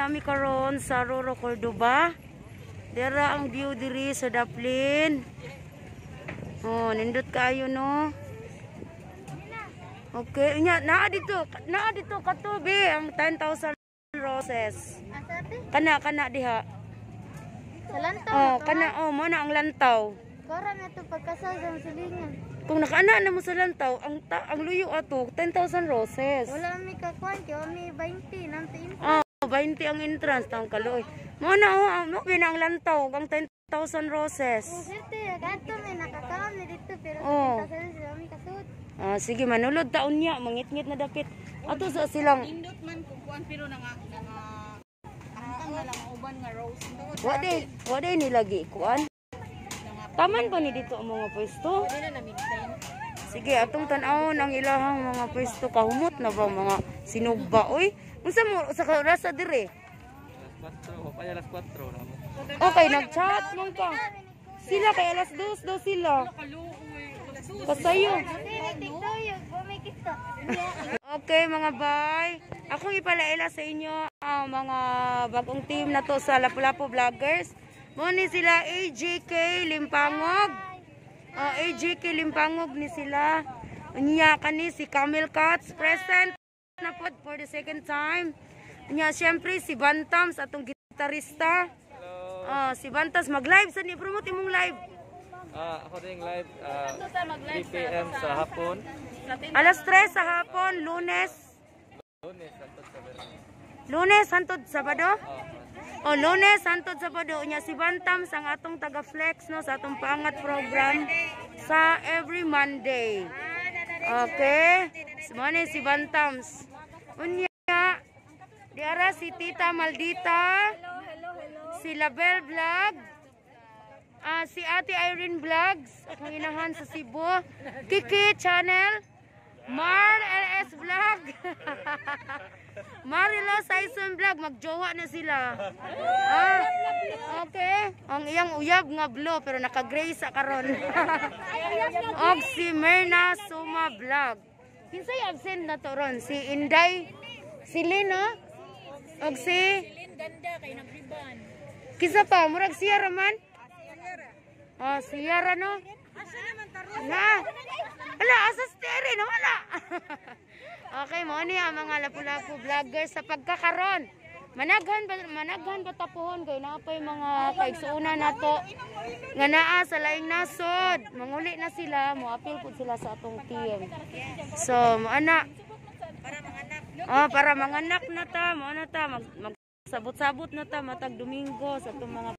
mi karon sa Roro Cordoba. Dira ang view diri sa Daplin. Oh, nindot kayo no. Okay, naa dito katubi ang 10,000 roses. Kana diha. Sa lantaw. Oh, kana mo na ang lantaw. Kora na to pagkasal sa silingan. Kung nakaana na mo sa lantaw, ang luyo ato 10,000 roses. Wala mi kakuan kay mi 20 nang tiin. Oh, 20 ang entrance tang kaloy. Mo na mo ang lantaw ang 10,000 roses. Serte, gato mi nakakaon ni dito pero Oh. sa mi kasud. Ah, sige manulod taon niya, mangit-ngit na dapit. Ato sa silang Indot man kung kuan pero ang lang uban nga rose. wa day nilagi kuan. Taman ba ni dito ang mga pwesto? Pwede na na-maintain. Sige, atong tan-awon ang ilahang mga pwesto. Kahumot na ba mga sinugba oy? Unsa mo sa rasa dire? Alas 4 na mo. Okay, nag-chat man ka. Sila kay alas 2 daw sila. Pasayo. Okay mga bay, akong ipalaila sa inyo ang mga bagong team na to sa Lapu-Lapu Vloggers. Muni sila AJK Limpangog. AJK Limpangog ni sila. Unya kani si Camel Cuts present na pod for the second time. Unya syempre si Bantams atong gitarista. Si Bantams mag-live sa ni promote imong live. Ako din live 3 PM sa hapon. Alas 3 sa hapon, Lunes hantod Sabado. Oh, Lunes hantod Sabado nya si Bantams ang atong taga-flex no sa atong pangat program sa every Monday. Okay? Simone si Bantams. Unya diara si Tita Maldita. Si Label Vlog. Si Ate Irene Vlogs, akong inahan sa Cebu. Kiki Channel. Mar LS Vlog. Marilo Saison Vlog, magjowa na sila. Okay. Ang iyang uyab nga blue pero naka-gray sa karon. Og si Merna Suma Vlog. Kinsay absent na to ron? Si Inday, si Lina, og si Ganda kay nagriban. Kisa pa, murag siya raman? Siya no? Na. Ala, asa steri no? Wala. Okay, mo ni ang mga Lapu-Lapu Vloggers sa pagkakaron. Managhan ba tapuhon kay napay mga kaigsuuna nato nga naa sa laing nasod. Manguli na sila, moapil pud sila sa atong team. So, moana para manganak na ta, mo na ta sabot-sabot na ta matag Domingo sa itong mga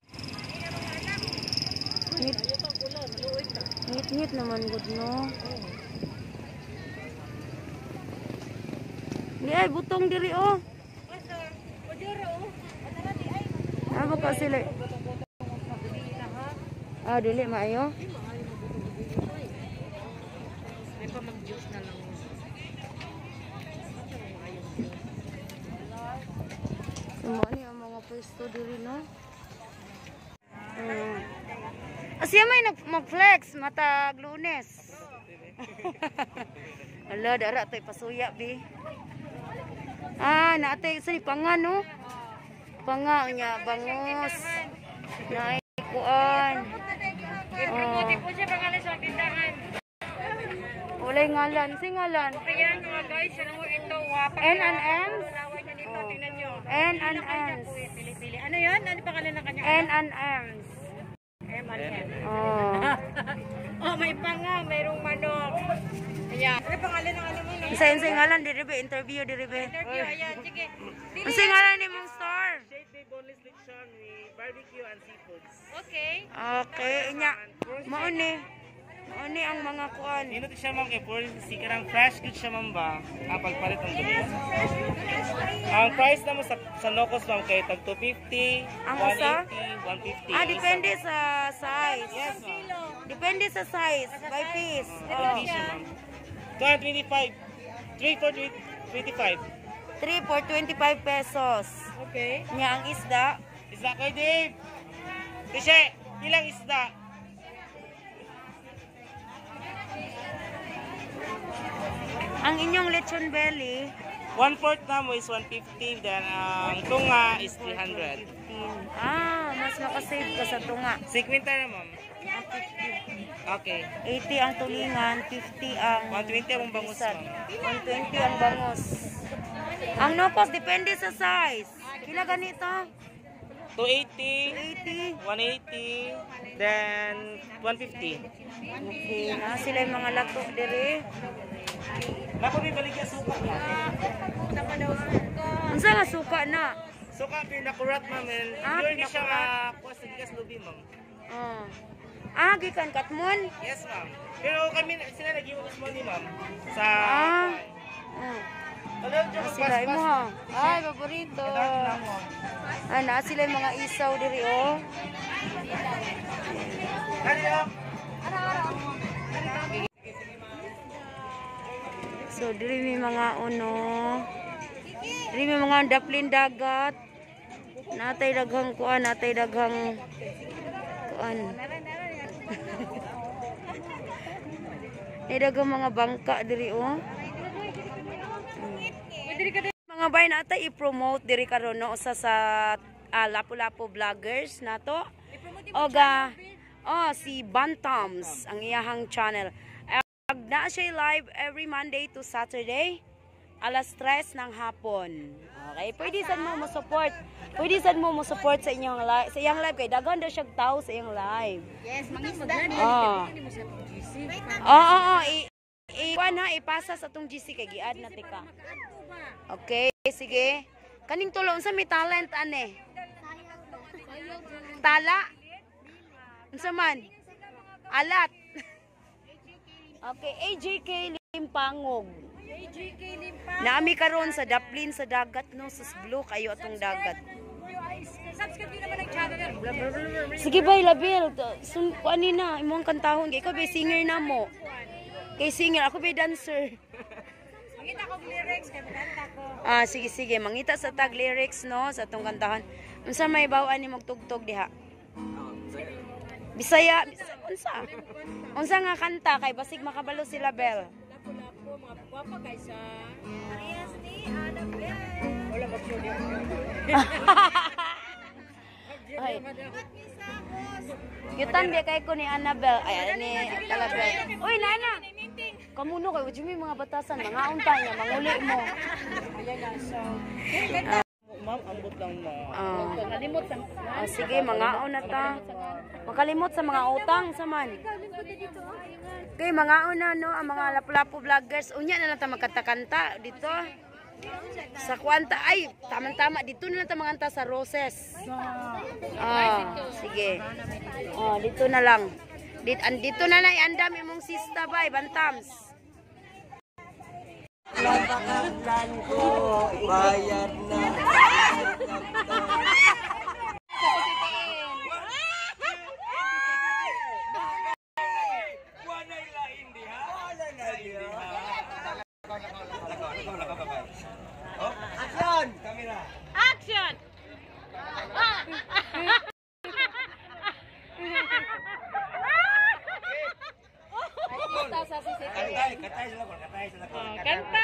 ngit naman good no. Di ay butong diri oh. Ano ka sila? Dili maayo. May pa mag-juice na lang. Sumali ang mga pwesto diri no. Siya may mag-flex matag Lunes. Ala dara tay pasuya bi. Naatay sa panga no. Panga nya bangos. Naay kuan. Ipromote po siya pangalan sa tindahan. Walay ngalan, si ngalan. Ayan mga guys, ano mo ito? N&M's. Tingnan nyo. N&M's. Pili-pili. Ano yun? Ano pangalan ng kanya? N&M's. M&M. Oh. May panga, mayroong manok. Ayan. Ano pangalan ng ano mo? Isa ngalan diri be interview diri be. Interview, ayan. Sige. Unsa ngalan nimong store? Shade Bay Boneless Lechon with barbecue and seafoods. Okay. Okay, inya. Mao ni ang mga kuan. Ito siya ma'am kay for sikarang fresh good siya ma'am ba? Pagpalit ng gabi. Ang price naman sa locos ma'am kay tag 250, Ang usa? 180, 150. Depende sa size. Yes ma'am. Depende sa size, by piece. Hindi siya ma'am. 225. 3 for 25. 3 for 25 pesos. Okay. Nya ang isda. Isda kay Dave. Kasi ilang isda? Ang inyong lechon belly, 1/4 na mo is 150, then ang tunga is 300. 15. Mas makasave ka sa tunga. 50 na ma'am. 50. Okay. 80 ang tulingan, 50 ang 120 ang bangus ma'am. 120 ang bangos. Ang nokos, depende sa size. Pila ganito? 280, 80. 180, then 150. Okay, na sila yung mga lato diri. Napo may baligya suka na. Unsa nga suka na? Suka pinakurat ma'am. Pure ni siya kuha sa gigas lubi ma'am. Gikan katmon? Yes ma'am. Pero kami sila nag-iwas mo ni ma'am sa Sila mo ha. Ay, paborito. Na sila yung mga isaw diri oh. So diri may mga diri may mga daplin dagat. Natay daghang kuan, natay daghang kuan. Daghang mga bangka diri oh. Mga bay nata i-promote diri karon no sa Lapu-Lapu vloggers nato. Oga si Bantams ang iyahang channel. Na siya live every Monday to Saturday alas 3 ng hapon. Okay, pwede sad mo mo-support. Pwede sad mo mo-support sa inyong live. Sa iyang live kay daghan daw siya tao sa iyang live. Yes, mangisda ni. Ipasa sa tong GC kay giad na tika. Okay, sige. Kaning tulo unsa may talent ane? Tala. Unsa man? Alat. Okay, AJK Limpangog. AJK Limpangog. Naami karon sa daplin sa dagat no, sa blue kayo atong dagat. Subscribe din naman ang channel. Sige bay labil. Kuan ni na imong kantahon kay ikaw bay singer na mo. Kay singer ako bay dancer. Mangita ko lyrics kay magkanta ko. Sige, mangita sa tag lyrics no sa atong kantahan. Unsa may bawaan ni magtugtog diha? Bisaya, unsa nga kanta kay basig makabalo sila Bel. Lapu-Lapu mga guwapa kaysa Arias ni Annabelle. Wala ba siya? Ay. Yutan di kay ko ni Annabelle, ay ni Annabelle. Uy, nana. Kamuno kay ujumi mga batasan, mga unta niya, manguli mo. Ma'am, ambot lang mo. Kalimot sang. Sige, mangaon na ta. Makalimot sa mga utang saman. Okay, mangaon na no ang mga Lapu-Lapu vloggers. Unya na lang ta magkanta-kanta dito. Sa kwanta ay tama-tama dito na lang ta manganta sa Roses. Sige. Dito na lang. Dito na lang iandam imong sista bay Bantams. Napakaglan ko, bayad na. Action! Kamera! Action! Katay sila ko. Kanta!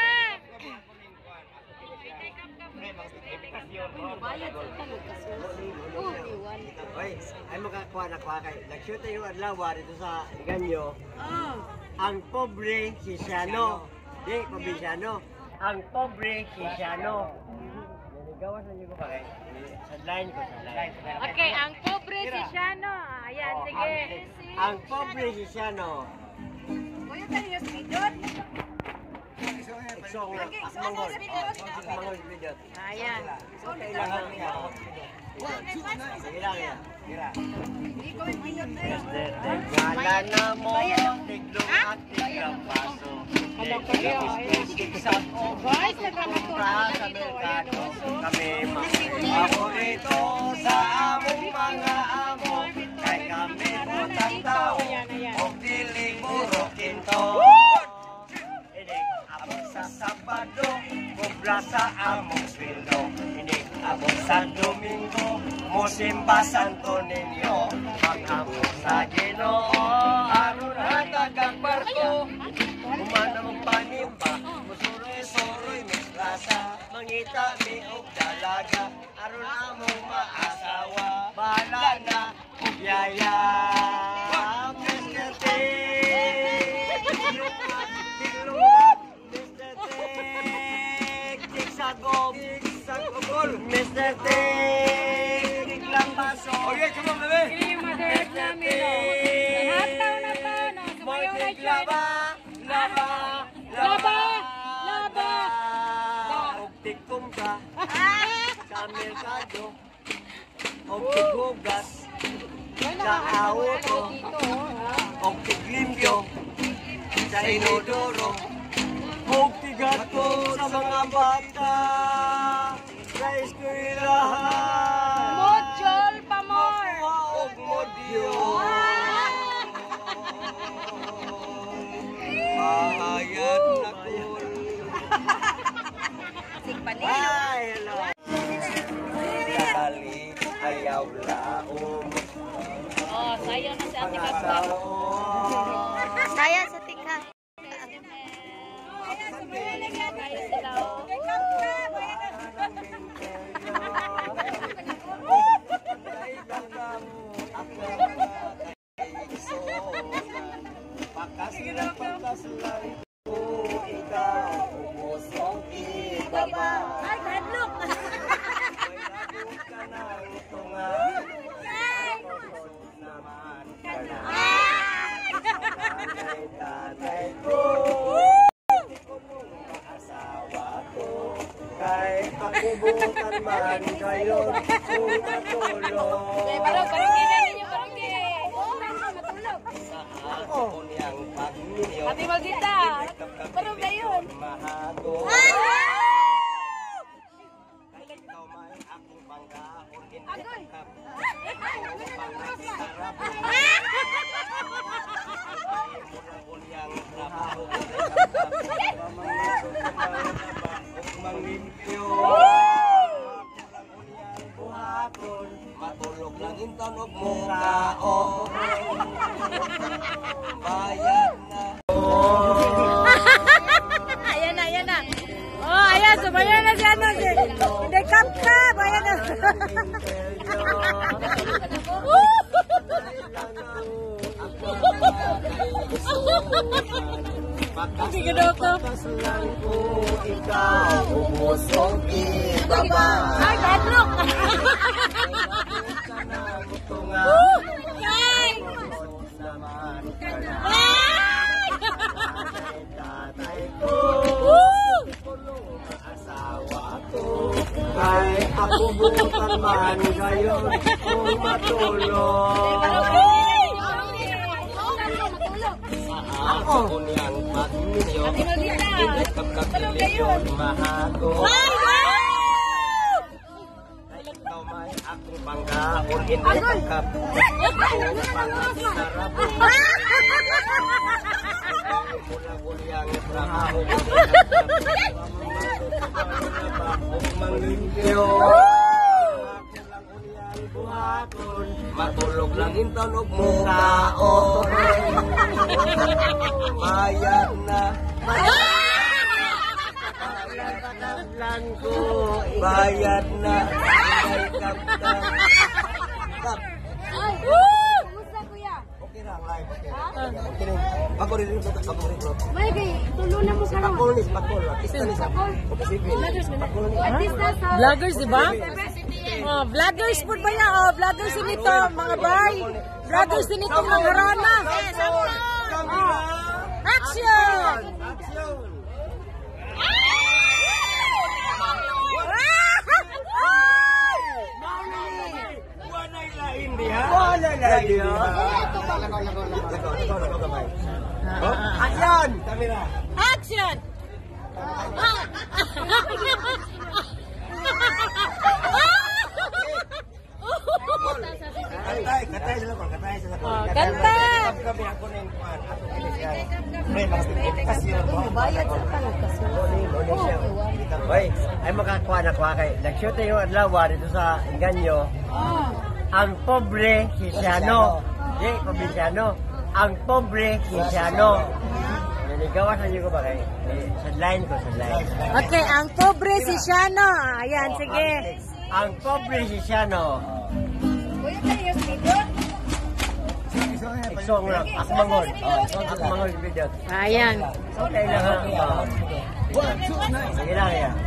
Oy, ay makakuha na kuha kay. Nag-shoot tayo adlaw dito sa Ganyo. Ang pobre si Siano. Di, probinsyano. Ang pobre si Siano. Gawas na niyo ko pa kay. Sa line ko, sa line. Okay, ang pobre si Shano. Ayan, sige. Ang pobre si Siano. Kuya tayo yung speedot. Iksong mangol. Mangol video. Ayan. Kailangan niya. Sige lang yan. Gira. Ngala na mo, tiglong at tiglang paso. Sa Guys, nagramat ko. sa merkado. Kami paborito sa among mga amo. Kay kami butang tao. O dili puro kinto. Abot sa Sabado, kubra sa among sweldo. Hindi abot sa Domingo, musimba Santo Niño. Mag-among sa Ginoo, aron hatagang barko. Umanang panimba, musuroy-suroy, mislasa. kami og dalaga aron among maasawa bahala na og yaya Mr. Tig Tigsagol Mr. Tig Tiglang baso okay, come on bebe Mother namin, no? Hataw na to, no? Sumayaw na dyan. Laba og tikom ka sa merkado og tigugas sa auto og tiglimpyo sa inodoro og tigato sa mga bata sa eskwelahan Modjol pa more. og modyo mahayag na kul ay hello kali ayaw laom Oh, sayo na si Ate Kapka. Saya sa tikha. Sayo sila, oh. Ay, headlock! Kay pakubutan man kayo kung matulog. Parang kailan ninyo, parang matulog. Ako niyang pagminyo. Ate Magita, parang gayon. Mahago. Ikaw may akong pangkaon. Agoy! Unyang trabaho. Manglimpyo. Unyang buhaton. Matulog lang inton og mukao. Bayad na. Ayan na, ayan na. Oh, ayan, sumayan na si ano, si Kapka, bayan na. Sige, Doko. Ikaw, umusong ibaba. Ay, headlock! Ay! Ay, ako bukan man ngayon kung matulog. Ako niyang pagminyo, kapkapilyon mahago. Ikaw may akong pangkaon, hindi kapkap. Mula-mulyang trabaho, manglimpyo. Matulog lang inton og mukao. Bayad na. Lang ko. Bayad na. Ay kaptan. Kap. Kumusta, kuya? Okay lang, live. Okay. Ako rin rin. May kay, tulunan mo ka Pakol ni Pakol. Artista ni sa. Artista sa... Vloggers, di ba? Oh, vloggers po ba yan? Oh, vloggers din ito, mga bay. Vloggers din ito, mga harana. Camera. Action! Action. Wanay lain dia. Wanay lain dia. Lakaw kamay. Action! Camera. Action! Katay sila ko, katay sila ko. Kanta! Kami ako na yung kuhan. Ato Indonesia. May makasyon ko. Bayad sa pangkasyon. Hoy, ay makakuha na kuha kay. Nag-shoot yung adlaw dito sa Inganyo. Ang pobre Hisiano. Di, probinsyano. Ang pobre Hisiano. Nagawa sa iyo ko ba kay? Sadlain ko, sadlain. Okay, ang pobre si Shano. Ayan, sige. Ang pobre si Shano. Iksong lang, akmangol. Akmangol video. Ayan. Okay lang ha. Sige lang yan.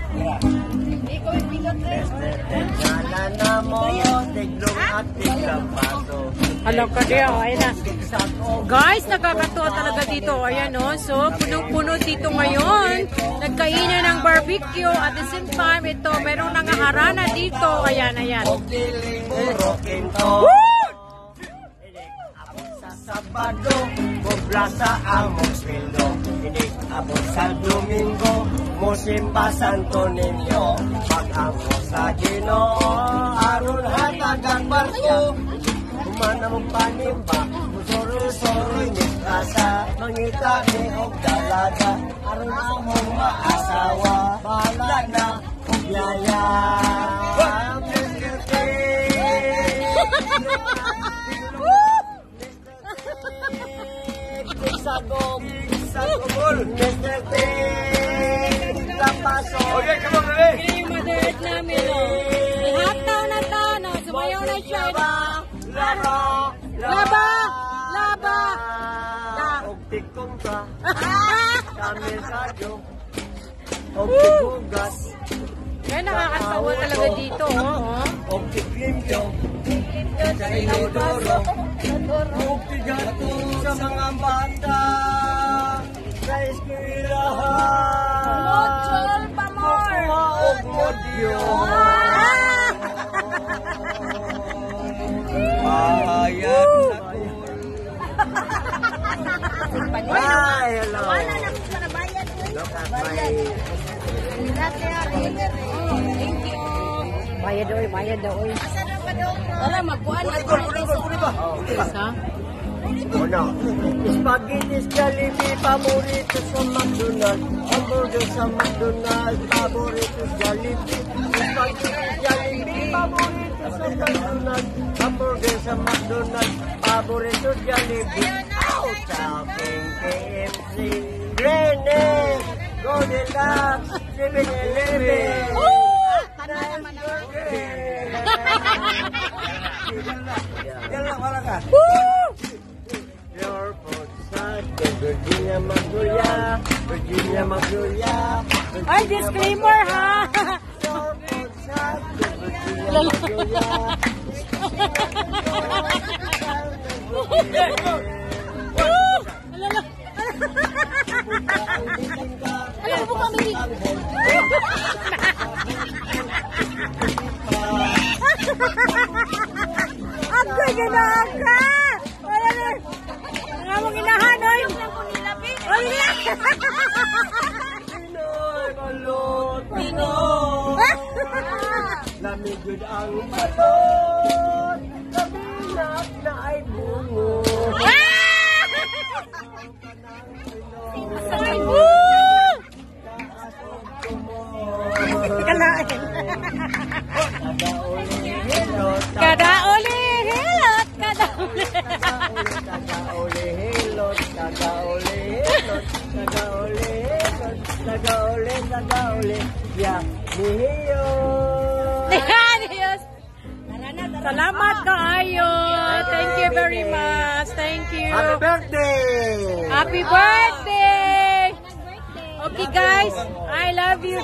Nala na mo, tiglong at tiglang paso. Hello ka diya, ayan na. Guys, nakakatuwa talaga dito. Ayan o, so punong-puno dito ngayon. Nagkainan ng barbecue. At the same time, ito, merong nangaharana dito. Ayan, ayan. Sabado, bubla sa among sweldo. Hindi abot sa Domingo, musimba Santo Niño. Pag-amo sa Ginoo, aron hatagang barko. Kumana mong panimba, musoro-soro nitasa. Mangita ni og dalaga, aron among maasawa. Bahala na og yaya. Sagom, Mr. Pig, Lapaso. Okay, come on, baby. Okay, Mother Earth namin o. Ihataw na ta, no? Sumayaw na siya. Laba, Laba! Laba! Og tikong ka, kami sadyo, og tigugas, Kaya nakakatawa talaga dito, oh. og tiglimpyo, sa inodoro, og tigato sa mga bata, sa eskwelahan. Mochol pa more! Og modyo. Ayan na cool. Ay, hello. Look at my... Bayad oy, bayad daw oy. Wala, magkuhan na ito. Ha? Una, spaghetti, Jollibee, paborito sa McDonald's. Hamburger sa McDonald's, paborito sa Jollibee. Spaghetti, Jollibee, paborito sa McDonald's. Hamburger sa McDonald's, paborito sa Jollibee. Shopping, KFC, Grenade, Goldilocks, 7-Eleven. Yan lang, wala ka. Your food side, Virginia Magnolia, Virginia Magnolia. Ay, disclaimer ha! Your food side, Virginia Magnolia. Alam mo kami. Ako ginawa ka! Wala na! Nga mong inahan, oy! Oy, na! Pinoy, balot, Pinoy. Lamigod ang balot, kabinak na ay bungo. Kada uli hilot, kada uli. Dios. Salamat kaayo. Thank you very much. Thank you. Happy birthday! Happy birthday! Okay guys, I love you.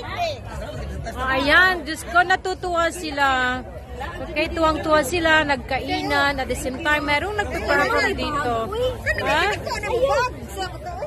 Ayan, Diyos ko, natutuwa sila. Okay, tuwang-tuwa sila, nagkainan, at the same time, merong nagpe-perform dito. Ha?